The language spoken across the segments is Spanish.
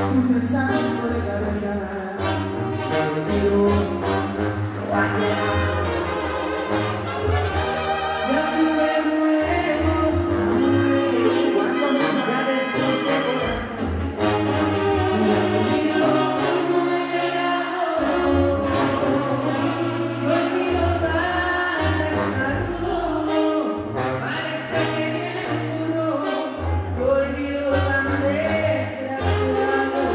puse el santo de cabeza, pero no ha quedado. Ya tuve nuevos amores cuando me pareció ese corazón. Me olvidó como era yo, me olvidó darle saludo. Parece que viene puro, me olvidó tan desgraciado.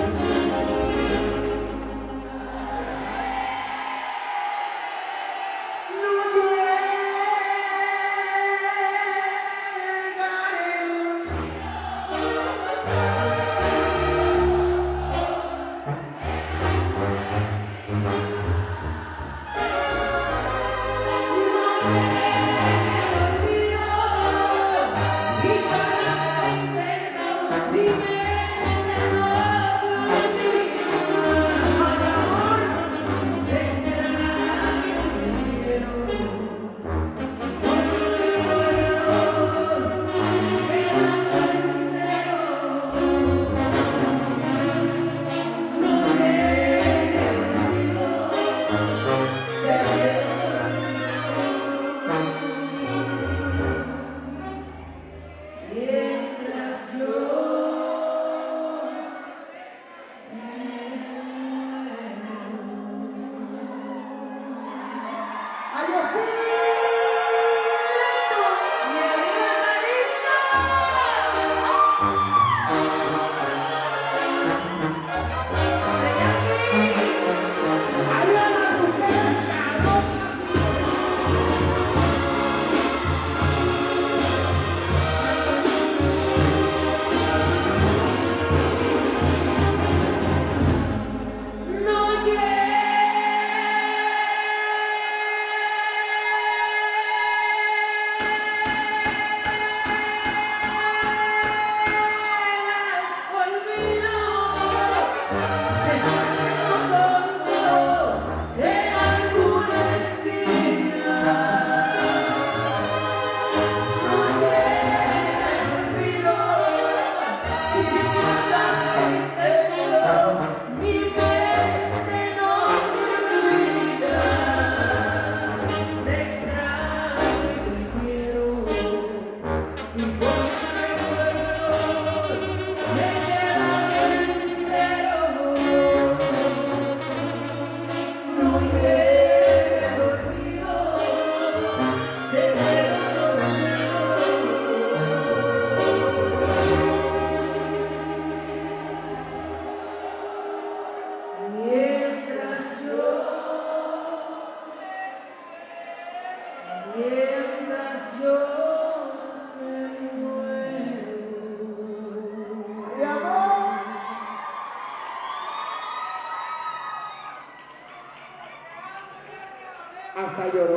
Mientras yo me muero. ¡Mi amor! Hasta lloró.